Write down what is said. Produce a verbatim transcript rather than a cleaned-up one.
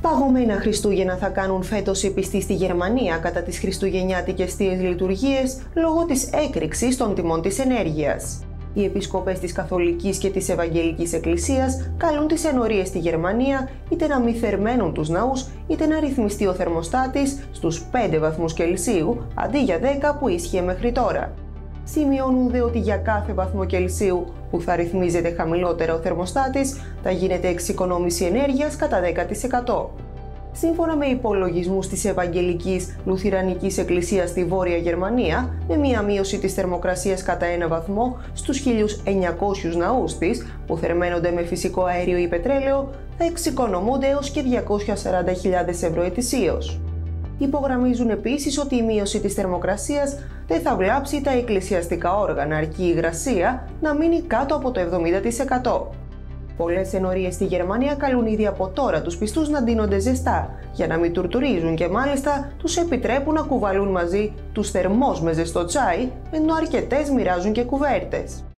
Παγωμένα Χριστούγεννα θα κάνουν φέτος οι πιστοί στη Γερμανία κατά τις χριστουγεννιάτικες θείες λειτουργίες λόγω της έκρηξης των τιμών της ενέργειας. Οι επισκοπές της Καθολικής και της Ευαγγελικής Εκκλησίας καλούν τις ενορίες στη Γερμανία είτε να μη θερμαίνουν τους ναούς είτε να ρυθμιστεί ο θερμοστάτης στους πέντε βαθμούς Κελσίου αντί για δέκα που ίσχυε μέχρι τώρα. Σημειώνουν δε ότι για κάθε βαθμό Κελσίου που θα ρυθμίζεται χαμηλότερα ο θερμοστάτης θα γίνεται εξοικονόμηση ενέργειας κατά δέκα τοις εκατό. Σύμφωνα με υπολογισμούς της Ευαγγελικής Λουθυρανικής Εκκλησίας στη Βόρεια Γερμανία, με μία μείωση της θερμοκρασίας κατά ένα βαθμό στους χίλια εννιακόσιους ναούς της, που θερμαίνονται με φυσικό αέριο ή πετρέλαιο, θα εξοικονομούνται έως και διακόσιες σαράντα χιλιάδες ευρώ ετησίως. Υπογραμμίζουν επίσης ότι η μείωση της θερμοκρασίας δεν θα βλάψει τα εκκλησιαστικά όργανα, αρκεί η υγρασία να μείνει κάτω από το εβδομήντα τοις εκατό. Πολλές ενορίες στη Γερμανία καλούν ήδη από τώρα τους πιστούς να ντύνονται ζεστά, για να μην τουρτουρίζουν και μάλιστα τους επιτρέπουν να κουβαλούν μαζί τους θερμός με ζεστό τσάι, ενώ αρκετές μοιράζουν και κουβέρτες.